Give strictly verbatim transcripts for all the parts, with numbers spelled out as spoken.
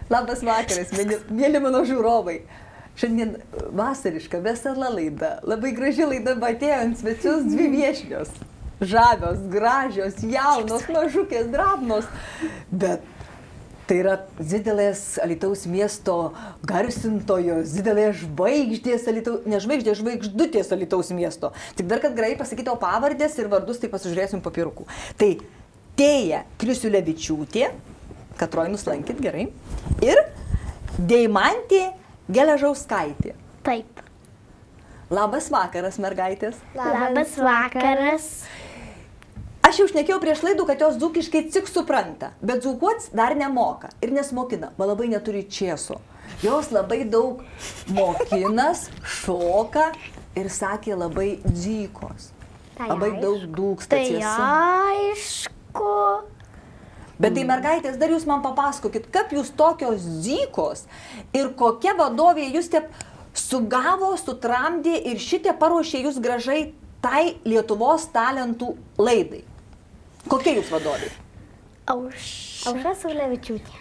Labas vakaras, mėly mano žiūrovai. Šiandien vasariška, vesela laida. Labai graži laida, atėjo ant svečius dvi viešnios. Žavios, gražios, jaunos, mažukės, drabnos. Bet tai yra didelės Alytaus miesto garsintojos, didelės žvaigždės Alytaus, ne žvaigždės, žvaigždutės Alytaus miesto. Tik dar, kad gerai pasakyti pavardės ir vardus, tai pasižiūrėsim papirukų. Tai Tėja Kriusiulevičiūtė, Katroj nuslankit, gerai, ir Deimantė Geležauskaitė. Taip. Labas vakaras, mergaitės. Labas vakaras. Aš jau šnekėjau prieš laidų, kad jos dzūkiškai cik supranta, bet dzūkuots dar nemoka ir nesmokina, bet labai neturi čieso. Jos labai daug mokinas, šoka ir sakė labai dzykos. Tai labai aišku. daug dūksta tiesa. Tai aišku. Bet tai mergaitės, dar jūs man papasakokit, kaip jūs tokios dzykos ir kokia vadovė jūs te sugavo, sutramdė ir šitie paruošė jūs gražai tai Lietuvos talentų laidai. Kokia jūs vadovė? Aušra Saulevičiūtė.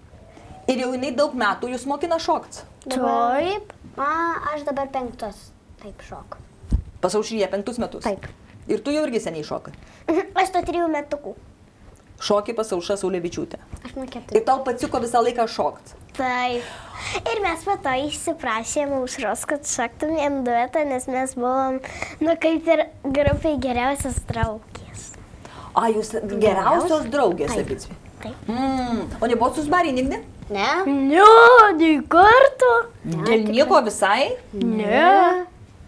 Ir jau jinai daug metų jūs mokina šokti. Taip. A, aš dabar penktos. Taip šoku. Pas Aušryje penktus metus. Taip. Ir tu jau irgi seniai šokai. Aš to trijų metukų. Šoki pas Aušrą Saulevičiūtę. Aš nuo keturių. Ir tau patiko visą laiką šokti. Taip. Ir mes po to išsiprašėm Aušros, kad šoktumėm duetą, nes mes buvom, nu, kaip ir grupiai geriausios draugės. A, jūs geriausios draugės, Taip. abidvi. Taip. Mm. O nebuvot susbarį nigdy? Ne? Ne, nei karto. Dėl nieko visai? Ne.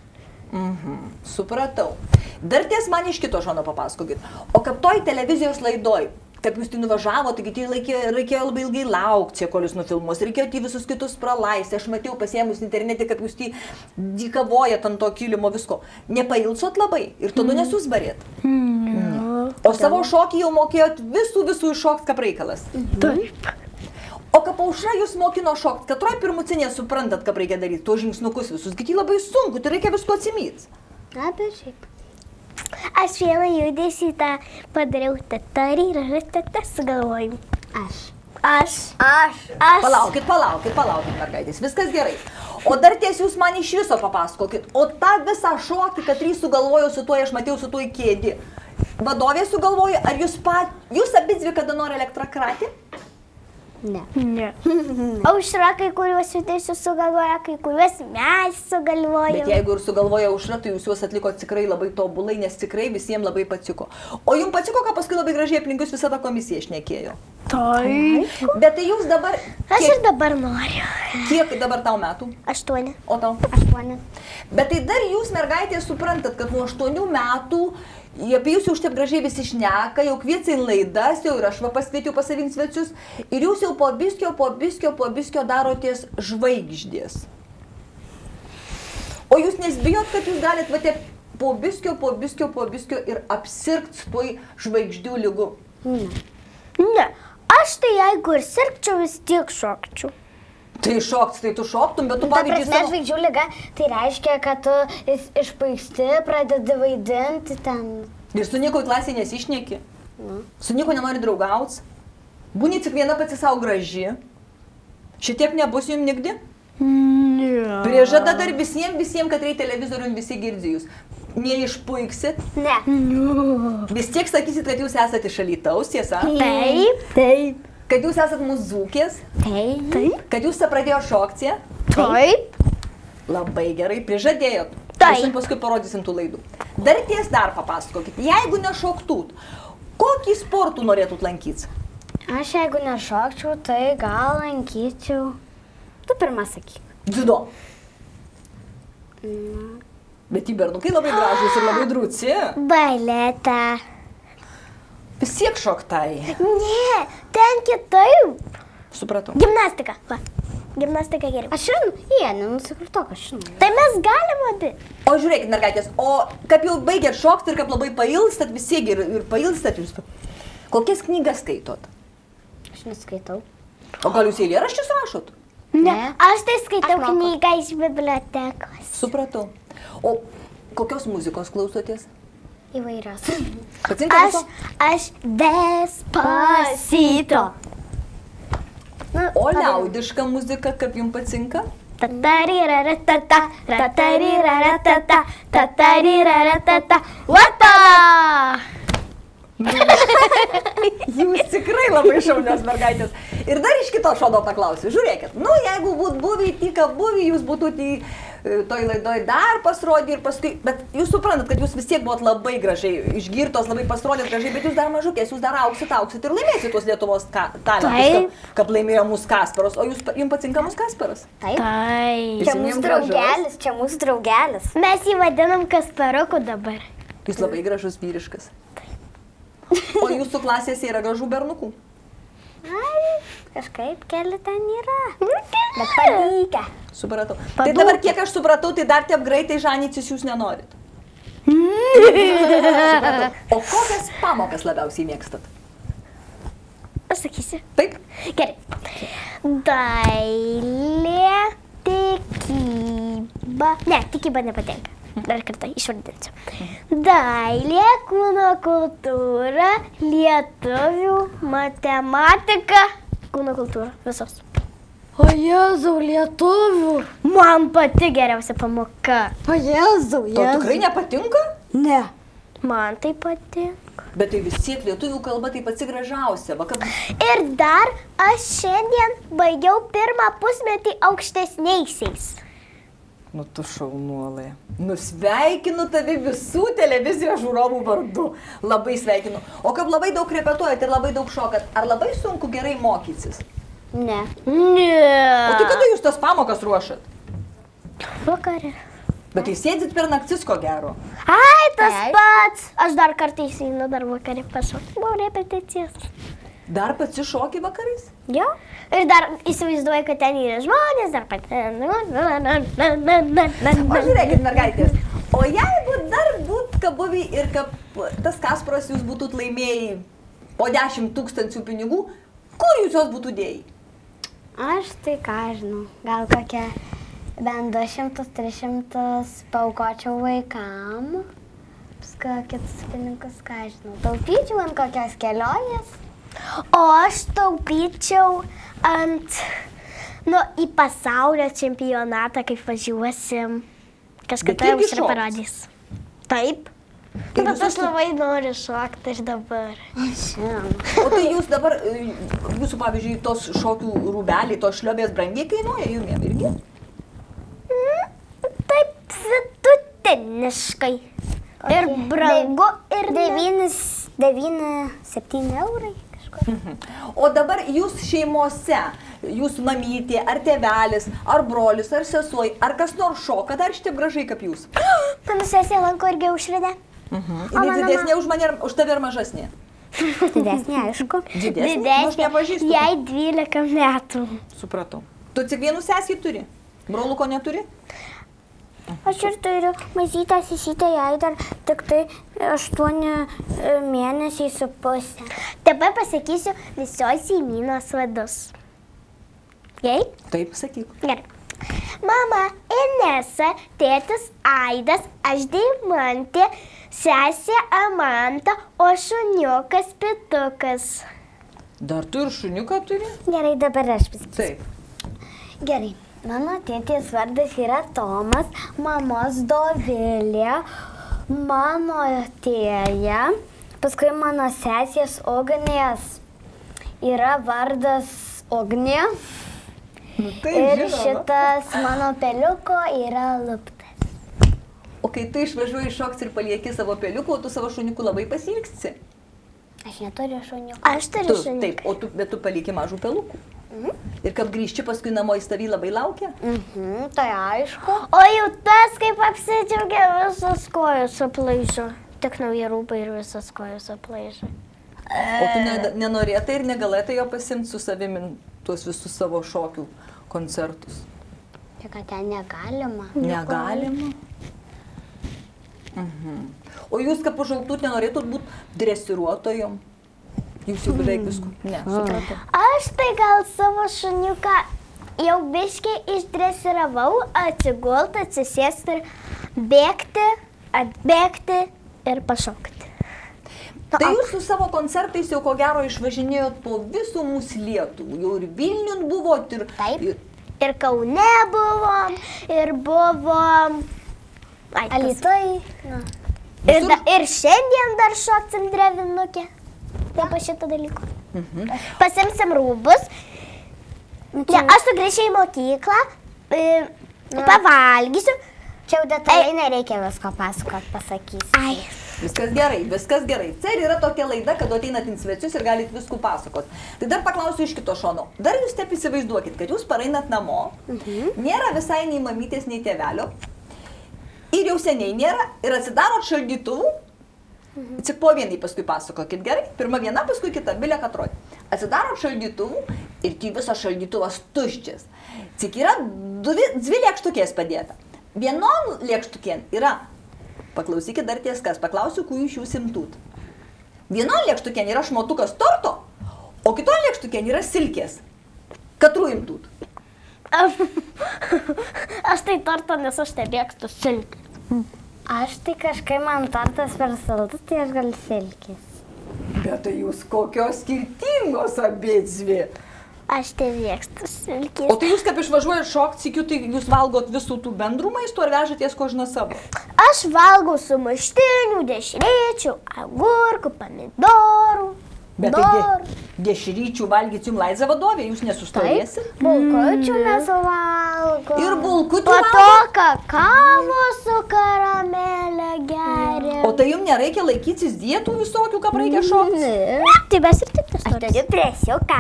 Mhm, supratau. Dar ties man iš kito šono papasakokit. O kaip toj televizijos laidoj, kaip jūs tai nuvažiavo, taigi tai reikėjo, reikėjo labai ilgai laukti, kol jūs nufilmuos, reikėjo tai visus kitus pralaisti. Aš matėjau pasiemus internete, kaip jūs tai dykavojat ant to kilimo visko. Nepailsot labai ir tada nesusbarėt. Ne. O savo šokį jau mokėjot visų visų iššokt kaip reikalas. Taip. O kaip Aušra jūs mokino šokt, Katroj pirmucinė suprantat, kaip reikia daryti, tuos žingsnukus visus, kiti labai sunku, tai reikia visko atsimyti. Na, bet šiaip. Aš vieną judesį tą padariau, tatari ir tatą sugalvojau. Aš. Aš. Aš. Aš. Palaukit, palaukit, palaukit, mergaitės, viskas gerai. O dar ties jūs man iš viso papasakokit, o tą visą šokį, kad trys sugalvojo su tuo, aš matėjau su tuo į kėdį. Vadovė sugalvojo, ar jūs pat, jūs abidvi kada nori elektrakratį? Ne. Ne. Aušra kai kuriuos judesius sugalvoja, kai kuriuos mes sugalvojom. Bet jeigu ir sugalvoja Aušra, tai jūs juos atliko tikrai labai tobulai, nes tikrai visiems labai patiko. O jums patiko, ką paskui labai gražiai aplink jūs visą tą komisiją šnekėjo? Taip. Bet tai jūs dabar... Aš kiek, ir dabar noriu. kiek dabar tau metų? Aštuoni. O tau? Aštuoni. Bet tai dar jūs, mergaitės, suprantat, kad nuo aštuonių metų apie jūs jau šitaip gražiai visi šneka, jau kviečia į laidas, jau ir aš va paskvietėjau pas savin svečius, ir jūs jau po biskio, po biskio, po biskio daroties žvaigždės. O jūs nesbijot, kad jūs galit va taip po biskio, po biskio, po biskio ir apsirgt toj žvaigždžių lygu? Ne. Ne. Aš tai jeigu ir sirgčiau, vis tiek šokčiau. Tai šokts, tai tu šoktum, bet tu Ta pavyzdžiui prasme, žvaigždžių liga, tai reiškia, kad tu išpaiksti, pradedi vaidinti ten. Ir su nieko į klasį nesišneki, su nieko nenori draugauts, būni tik viena pati savo graži, šitiek nebus jums nigdi? Ne. Priežada dar visiems, visiems, kad reikia televizorium visi girdi jūs. Neišpuiksit, Ne. vis tiek sakysit, kad jūs esate iš Alytaus, tiesa? Taip. Taip. Kad jūs esate mūsų dzūkės, Taip. Taip. kad jūs tą pradėjo šokti. Taip. Labai gerai, prižadėjot. Taip. Aš jums paskui parodysim tų laidų. Dar ties dar papasakokit, jeigu nešoktūt, kokį sportų norėtut lankyti? Aš jeigu nešokčiau, tai gal lankyčiau. Tu pirmą sakyk. Dziudo. Bet į bernukai labai gražus ir labai drūci. Baletą. Vis tiek šoktai. Ne, ten kitaip. Supratau. Gimnastika. Va. Gimnastika geriau. Aš žinau, jie, nenusikritok, aš žinau. Tai mes galim abi. O žiūrėkit, mergaitės, o kaip jau baigėt šokti ir kaip labai pailstat, visi ir, ir pailstat jūs. Kokias knygas skaitot? Aš neskaitau. O gal jūs eilėraščius rašot? Ne. Aš tai skaitau Aš moku. knygą iš bibliotekos. Supratau. O kokios muzikos klausotės? Įvairios. Patinka Aš, viso? aš Despacito. O liaudiška muzika, kaip jums patinka? Tatariratata, tatariratata, tatariratata, vata! Jūs tikrai labai šaunios mergaitės. Ir dar iš kito šono paklausiu. Žiūrėkit, nu jeigu būtų buvę tik buvę, jūs būtų į toj laidoj dar pasirodė ir paskui, bet jūs suprantat, kad jūs vis tiek buvot labai gražiai, išgirtos, labai pasirodėt gražiai, bet jūs dar mažukės, jūs dar auksit, auksit ir laimėsit tuos Lietuvos talentus, kaip laimėjo mūsų Kasparas. O jūs, jums patinka mūsų Kasparas? Taip. Taip. Čia mūsų draugelis, čia mūsų draugelis. Mes jį vadinam Kasparuku dabar. Jūs labai gražus vyriškas. O jūsų klasėse yra gražų bernukų? Ai, kažkaip keli ten yra. Bet padykę. Supratau. Tai dabar, kiek aš supratau, tai dar taip greitai žanytis jūs nenorit. O kokias pamokas labiausiai mėgstat? Aš sakysiu. Taip? Gerai. Dailė, tikyba. Ne, tikyba nepatinka. Dar kartą išvardinsiu. Dailė, kūno kultūra, lietuvių, matematika, kūno kultūra, visos. O Jėzau, lietuvių. Man pati geriausia pamoka. O Jėzau, To tikrai nepatinka? Ne. Man tai patinka. Bet tai vis tiek lietuvių kalba tai pati gražiausia. Va, kad... Ir dar aš šiandien baigiau pirmą pusmetį aukštesniaisiais. Nu tu šaunuolai. Nusveikinu tavi visų televizijos žiūrovų vardu. Labai sveikinu. O kaip labai daug repetuojat ir labai daug šokat, ar labai sunku gerai mokytis? Ne. Ne. O tai kada jūs tas pamokas ruošat? Vakare. Bet tai sėdit per naktis, ko gero. Ai, tas Taip. pats. Aš dar kartais einu dar vakare pašokti. Buvo repeticijos. Dar pats šoki vakarais? Jo. Ir dar įsivaizduoju, kad ten yra žmonės, dar pat... O žiūrėkit, mergaitės, o jeigu dar būt kabuvį ir kad tas Kasparas jūs būtut laimėjai po dešimt tūkstančių pinigų, kur jūs jos būtų dėjai? Aš tai ką žinau, gal kokia bent du šimtus, tris šimtus paukočiau vaikam. Paskui kitus pinigus, ką žinau, taupyčiau ant kokios kelionės. O aš taupyčiau ant, nu, į pasaulio čempionatą, kaip važiuosim. Kažkada Bet irgi jums ir šoks? parodys. Taip. Ir Bet visus aš labai noriu šokti ir dabar. Žinoma. O tai jūs dabar, e, jūsų pavyzdžiui, tos šokių rūbeliai, tos šliobės brangiai kainuoja jums irgi? Taip vidutiniškai. Ir brangu, ir ne. Devynis, devyni, septyni eurai kažkur. O dabar jūs šeimose, jūs mamytė, ar tėvelis, ar brolis, ar sesuo, ar kas nors šoka, dar šitaip gražiai kaip jūs? Mano sesė lanko irgi aušrinę. Mhm. Jinai didesnė už mane, ar už tave ir mažesnė? Didesnė, aišku. Didesnė? Nu, aš nepažįstu. Jai dvylika metų. Supratau. Tu tik vienų sesį turi? Broluko neturi? Aš ir turiu mažytę sesytę, jai dar tik tai aštuoni mėnesiai su pusė. Dabar pasakysiu visos šeimynos vadus. Jei? Taip, sakyk. Gerai. Mama Inesa, tėtis Aidas, aš Deimantė, sesė Amanta, o šuniukas Pitukas. Dar tu ir šuniuką turi? Gerai, dabar aš pasakysiu. Taip. Gerai. Mano tėtės vardas yra Tomas, mamos Dovilė, mano tėja, paskui mano sesės Ugnės yra vardas Ugnė. Nu, tai Ir žinoma. šitas mano peliuko yra Luptas. O kai tu išvažiuoji šoks ir palieki savo peliuką, o tu savo šuniukų labai pasiilgsi. Aš neturiu šuniuko. Aš turiu Tu, šuniuką. taip, o tu, bet tu palieki mažų pelukų. Mhm. Ir kaip grįžti paskui namo į tavį labai laukia. Mhm, tai aišku. O jau tas, kaip apsidžiaugia, visas kojos aplaižo. Tik nauja rūbai ir visas kojos aplaižo. O tu ne, nenorėtai ir negalėtai jo pasimti su savimi tuos visus savo šokių koncertus. Čia kad ten negalima. Negalima. Mhm. O jūs kaip užaugtut nenorėtumėt būti dresiruotojom? Jūs jau beveik viskų. Ne, supratau. Aš tai gal savo šuniuką jau biškiai išdresiravau, atsigult, atsisėsti ir bėgti, atbėgti ir pašokti. Tai jūs su savo koncertais jau ko gero išvažinėjot po visų mūsų Lietuvų. Jau ir Vilniun buvot, ir... Taip. Ir, ir Kaune buvom, ir buvom... Alytui. Ir, da, ir šiandien dar šoksim drevinukė. Tai po šitą dalyką. Mhm. Pasimsim rūbus. Ne, aš sugrįšiu į mokyklą, e, pavalgysiu. Čia jau detaliai nereikia visko pasakot, pasakysiu. Ai. Viskas gerai, viskas gerai. C E R yra tokia laida, kad ateinat į svečius ir galit viskų pasakot. Tai dar paklausiu iš kito šono. Dar jūs taip įsivaizduokit, kad jūs pareinat namo, mhm. nėra visai nei mamytės, nei tėvelio, ir jau seniai nėra, ir atsidarot šaldytuvų, mhm. tik po vienai paskui pasakokit, gerai? Pirma viena, paskui kita, bilė katroj. Atsidarot šaldytuvų ir tai visas šaldytuvas tuščias. Tik yra dvi, dvi lėkštukės padėta. Vienon lėkštukėn yra, paklausykit dar ties kas, paklausiu, kuo iš jūs imtut. Vienon lėkštukėn yra šmotukas torto, o kiton lėkštukėn yra silkės. Katrų imtut. Aš, aš tai torto, nes aš nemėgstu silkių. Aš tai kažkaip man tortas per saldus, tai aš gal silkės. Bet tai jūs kokios skirtingos abėdvi. Aš tai mėgstu silkės. O tai jūs kaip išvažiuojat šokti, sykiu, tai jūs valgot visų tų bendrų maistų ar vežaties kožną savo? Aš valgau su maštinių, dešrėčių, agurkų, pomidorų. Bet tai dešryčių valgyt jums Laiza vadovė, jūs nesustovėsit? Bulkučių mes valgom. Ir bulkučių Po to valgot? kakavo su karamelė geria. O tai jums nereikia laikytis dietų visokių, kaip reikia šokti? Ne, tai mes ir taip tas Turiu presiuką.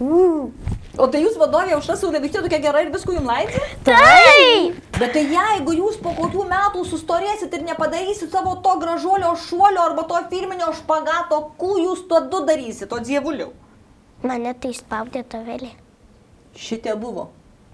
O tai jūs vadovė už tą saulėvyktė tokia gera ir viskų jums Laiza? Taip! Bet tai jeigu jūs po kokių metų sustorėsit ir nepadarysit savo to gražuolio šuolio arba to firminio špagato, ku jūs tuo du darysit, o dievuliau? Mane tai spaudė tovelė. Šitie buvo.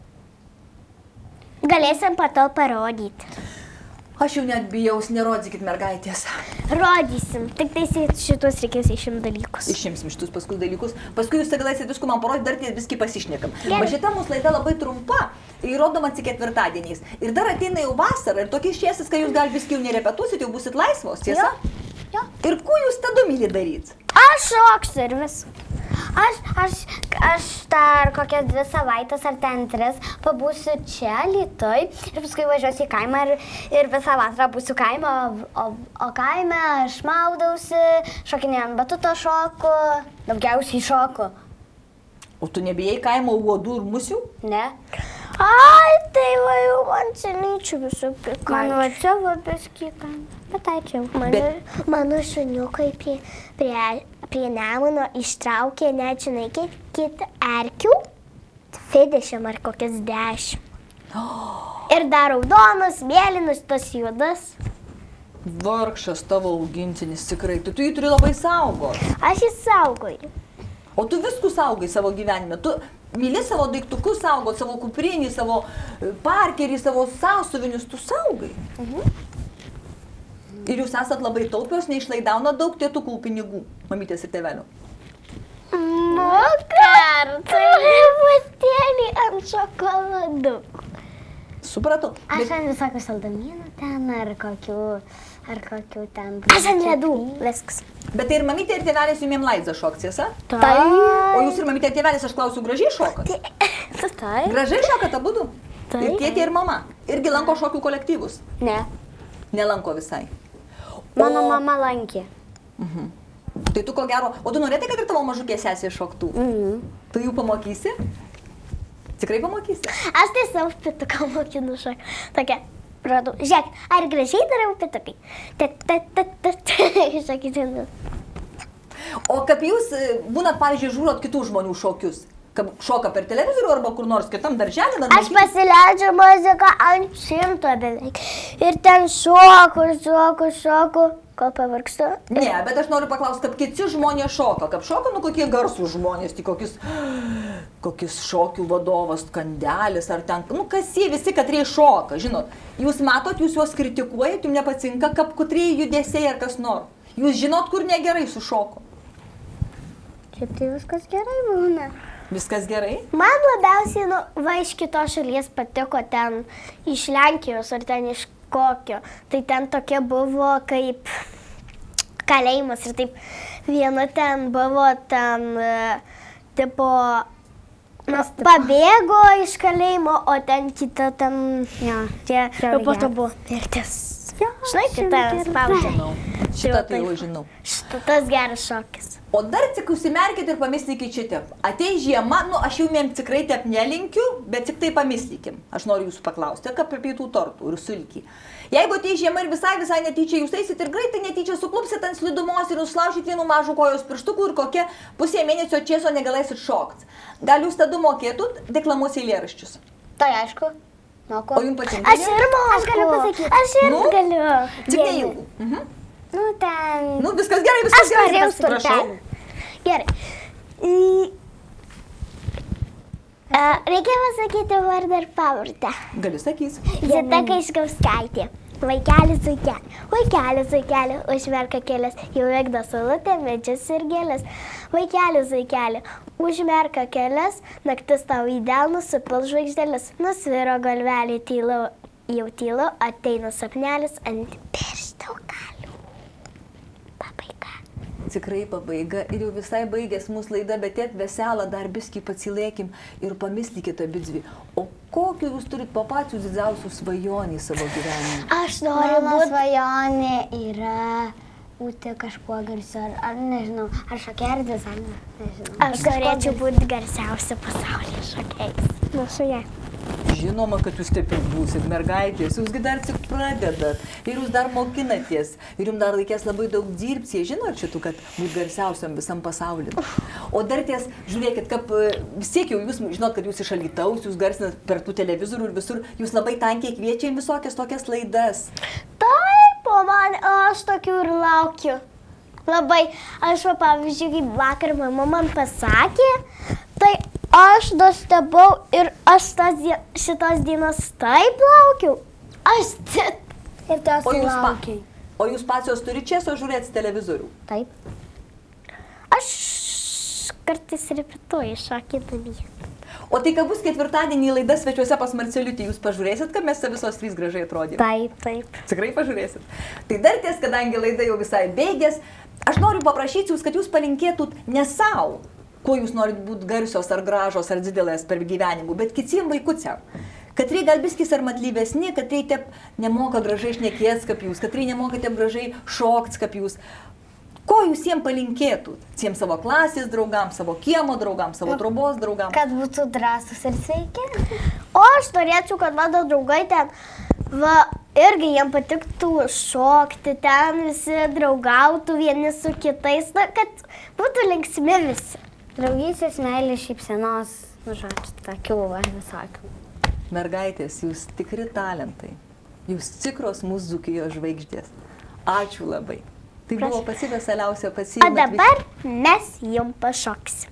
Galėsim po to parodyti. Aš jau net bijaus, nerodykit mergaitės. Rodysim. Tik tai šitus reikės išim dalykus. Išimsim šitus paskui dalykus. Paskui jūs galėsit viskų man parodyti, dar viskį pasišnekam. Gerai. O šita mūsų laida labai trumpa. Įrodoma tik ketvirtadieniais. Ir dar ateina jau vasara ir tokie šiesis, kai jūs gal viskį jau nerepetuosit, jau busit laisvos, tiesa? Jo. Ir kuo jūs tada mylit daryt? Aš šoksiu ir viską. Aš, aš, aš dar kokias dvi savaitės ar ten tris pabūsiu čia, Alytuj, ir paskui važiuosiu į kaimą ir, ir visą vasarą būsiu kaime, o, o kaime aš maudausi, šokinėjau ant batuto šoku, daugiausiai šoku. O tu nebijai kaimo uodų ir musių? Ne? Ai, tai va jau man senyčių visų prikaičių. Man va čia va biskį, bet ačiū. Mano, Bet- mano šuniukai prie, prie, prie Nemuno ištraukė net, žinai, kiek kiek erkių, dvidešimt ar kokias dešimt. Ir dar raudonas, mėlynas, tas juodas. Vargšas tavo augintinis tikrai, tu, tu jį turi labai saugot. Aš jį saugoju. O tu viskų saugai savo gyvenime. Tu myli savo daiktukus saugot, savo kuprinį, savo e, parkerį, savo sąsuvinius, tu saugai. Mhm. Ir jūs esat labai taupios, neišlaidauna daug tėtukų pinigų, mamytės ir tėvelio. Nu, kartai truputėlį ant šokoladų. Supratau. Aš Bet, ant visokių saldamynų ten ar kokių, ar kokių ten... Aš ant ledų. Viskas. bet tai ir mamytė ir tėvelis jums Laiza šoks, tiesa? Tai. O jūs ir mamytė ir tėvelis, aš klausiu, gražiai šokat? Tai. Gražiai šokat abudu? Taip. Ir tėtė ir mama. Irgi lanko šokių kolektyvus? Ne. Nelanko visai. Mano mama lankė. Mhm. Tai tu ko gero, o tu norėtai, kad ir tavo mažukė sesė šoktų? Mhm. Tu jų pamokysi? Tikrai pamokysi? Aš tai savo pituką mokinu šokti. Tokia, rodau, žiūrėk, ar gražiai dariau pitukai? Tet, tet, tet, tet, šokyti. O kaip jūs e, būnat, pavyzdžiui, žiūrot kitų žmonių šokius? Kaip šoka per televizorių arba kur nors kitam darželį? dar Aš mokykloj? pasileidžiu muziką ant šimto beveik. Ir ten šoku, šoku, šoku, kol pavargstu. Ne, bet aš noriu paklausti, kaip kiti žmonės šoka. Kaip šoka, nu kokie garsų žmonės, tai kokius, kokius šokių vadovas, Kandelis ar ten, nu kas jie visi, katrei šoka, žinot. Jūs matot, jūs juos kritikuojat, jums nepatinka, kaip katrei judesiai ar kas nors. Jūs žinot, kur negerai su šoku. Šiaip tai viskas gerai būna. Viskas gerai? Man labiausiai, nu, va, iš kitos šalies patiko ten, iš Lenkijos ar ten iš kokio. Tai ten tokia buvo kaip, kalėjimas ir taip viena ten buvo ten, tipo, nu, pabėgo iš kalėjimo, o ten kita ten, ja, tie, ir po to buvo mirtis. Žinai, kitą spaudžia. Šitą tai jau žinau. Šitą tas geras šokis. O dar tik užsimerkit ir pamislykit šitip. Atei žiema, nu aš jau mėm tikrai tep nelinkiu, bet tik tai pamislykim. Aš noriu jūsų paklausti, ką apie tų tortų ir sulkį. Jeigu atei žiema ir visai, visai netyčia jūs eisit ir greitai netyčia suklupsit ant slidumos ir užlaužyt vienu mažu kojos pirštukų ir kokie pusė mėnesio čieso negalėsit šokt. Gal jūs tada mokėtut deklamuos eilėraščius? Tai aišku. Moku. O jums patinka? Aš ir moku. Aš galiu pasakyti. Aš ir nu? galiu. Tik neilgų. Mhm. Nu, ten... Nu, viskas gerai, viskas gerai. Aš norėjau stulpelį. Gerai. Reikia pasakyti vardą ir pavardę. Galiu sakys. Zita Kaiškauskaitė. Vaikelis, vaikeli, vaikelis, vaikeli, užmerka kelias, jau vėkda saulutė, medžius ir gėlės. Vaikelis, vaikeli, užmerka kelias, naktis tau į delnus, supil žvaigždėlis, nusviro galvelį tylo, jau tylo, ateina sapnelis ant pirštų galių. Pabaiga. Tikrai pabaiga ir jau visai baigės mūsų laida, bet tiek veselą dar biskį pacilėkim ir pamislykit abidvi. O kokiu jūs turit papačių didžiausių svajonį savo gyvenime? Aš noriu būti. Svajonė yra būti kažkuo garsiu, ar, ar nežinau, ar šokėja, ar dizainerė, nežinau. Aš norėčiau būti garsiausia pasaulyje šokėjais. Nu, su jie. Žinoma, kad jūs taip ir būsit, mergaitės, jūsgi dar tik pradedat ir jūs dar mokinatės ir jums dar reikės labai daug dirbti, žinot šitų, kad būt garsiausiam visam pasauliu. O dar ties, žiūrėkit, kaip vis tiek jau jūs žinot, kad jūs iš Alytaus, jūs garsinat per tų televizorių ir visur, jūs labai tankiai kviečia į visokias tokias laidas. Taip, o man, aš tokių ir laukiu. Labai, aš, va, pavyzdžiui, kaip vakar mama man pasakė, tai aš nustebau ir aš tas, šitos dienos taip laukiau. Aš tik. Ir tos o jūs laukiai. Pa, o jūs pačios turi čia žiūrėti televizorių? Taip. Aš kartais repetuoju šokį namie. O tai, kad bus ketvirtadienį laida svečiuose pas Marceliutį, jūs pažiūrėsit, kad mes visos trys gražiai atrodėme? Taip, taip. Tikrai pažiūrėsit. Tai dar ties, kadangi laida jau visai baigės, aš noriu paprašyti jūs, kad jūs palinkėtut ne savo, kuo jūs norit būti garsios ar gražos ar didelės per gyvenimų, bet kitiem vaikučiam. Katrai gal biskis ar matlyvesni, katrai tep nemoka gražiai šnekėt kaip jūs, katrai nemoka tep gražiai šokt kaip jūs. Ko jūs jiems palinkėtut? Jiems savo klasės draugams, savo kiemo draugams, savo trobos draugams? Kad būtų drąsus ir sveiki. O aš norėčiau, kad mano draugai ten, va, irgi jiems patiktų šokti, ten visi draugautų vieni su kitais, na, kad būtų linksmi visi. Draugystės, meilės, šypsenos, nu, žodžiu, tokių visokių. Mergaitės, jūs tikri talentai. Jūs tikros mūsų Dzūkijos žvaigždės. Ačiū labai. Tai buvo pati veseliausia, pati... O dabar mes jums pašoksim.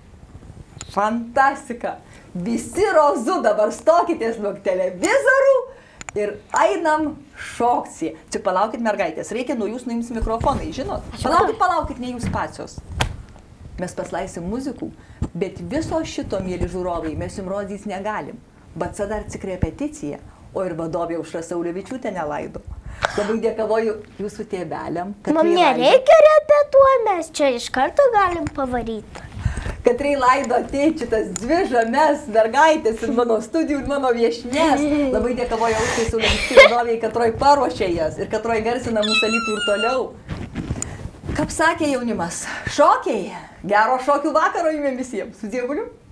Fantastika. Visi rozu dabar stokitės nuo televizorių ir einam šokti. Čia palaukit, mergaitės, reikia nuo jūs nuims mikrofonai, žinot? Palaukit, palaukit, ne jūs pačios. Mes paslaisim muzikų, bet viso šito, mėly žiūrovai, mes jums rodys negalim. Bet čia dar tik repeticija, o ir vadovė Aušra Saulevičiūtė nelaido. Labai dėkavoju jūsų tėveliam. Man nereikia repetuoti, mes čia iš karto galim pavaryti. Katrai laido ateit šitas dvi žames mergaitės ir mano studijų ir mano viešnės. Labai dėkavoju Aušrai Saulevičiūtė vadovėjai, katroj paruošė jas ir katroj garsina mūsų Alytų ir toliau. Kaip sakė jaunimas, šokiai, gero šokių vakaro jums visiems. Su Dievuliu.